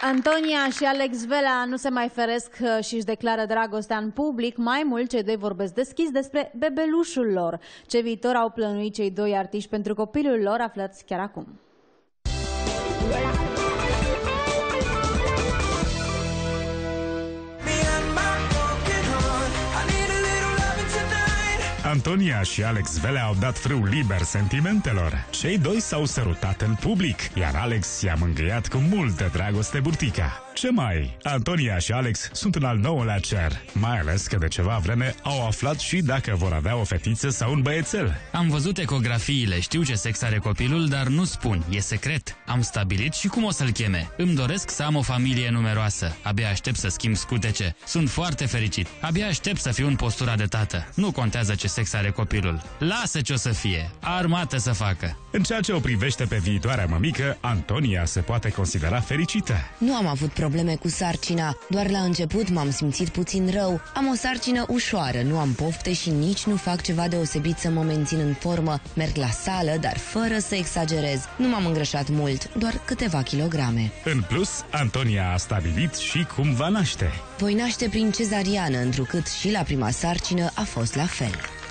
Antonia și Alex Velea nu se mai feresc și își declară dragostea în public. Mai mult, cei doi vorbesc deschis despre bebelușul lor. Ce viitor au plănuit cei doi artiști pentru copilul lor, aflați chiar acum. Antonia și Alex Velea au dat frâu liber sentimentelor. Cei doi s-au sărutat în public, iar Alex i-a mângâiat cu multă dragoste burtica. Ce mai? Antonia și Alex sunt în al 9-lea cer, mai ales că de ceva vreme au aflat și dacă vor avea o fetiță sau un băiețel. Am văzut ecografiile, știu ce sex are copilul, dar nu spun, e secret. Am stabilit și cum o să-l cheme. Îmi doresc să am o familie numeroasă. Abia aștept să schimb scutece. Sunt foarte fericit. Abia aștept să fiu în postura de tată. Nu contează ce sex are copilul. Lasă ce o să fie. Armată să facă. În ceea ce o privește pe viitoarea mămică, Antonia se poate considera fericită. Nu am avut probleme cu sarcina, doar la început m-am simțit puțin rău. Am o sarcină ușoară, nu am pofte și nici nu fac ceva deosebit să mă mențin în formă. Merg la sală, dar fără să exagerez. Nu m-am îngrășat mult, doar câteva kilograme. În plus, Antonia a stabilit și cum va naște. Voi naște prin cezariană, întrucât și la prima sarcină a fost la fel.